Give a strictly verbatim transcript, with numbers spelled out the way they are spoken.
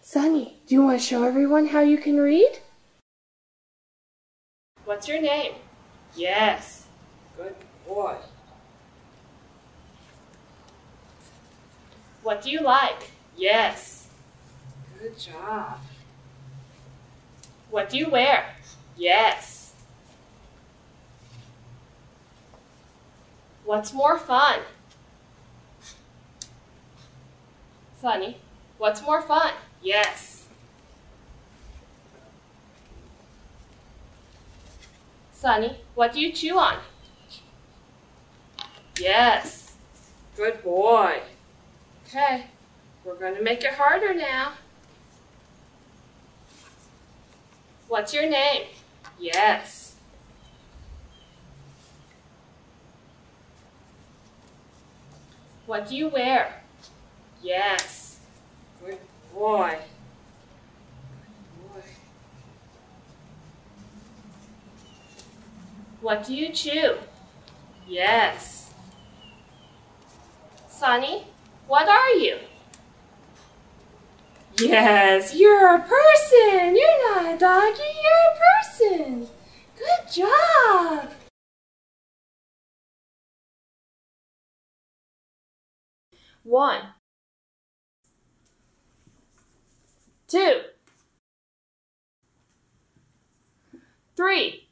Sonny, do you want to show everyone how you can read? What's your name? Yes. Good boy. What do you like? Yes. Good job. What do you wear? Yes. What's more fun? Sonny, what's more fun? Yes. Sonny, what do you chew on? Yes. Good boy. Okay, we're going to make it harder now. What's your name? Yes. What do you wear? Yes. Good boy. Good boy. What do you chew? Yes. Sonny, what are you? Yes, you're a person. You're not a doggy, you're a person. Good job. One, two, three,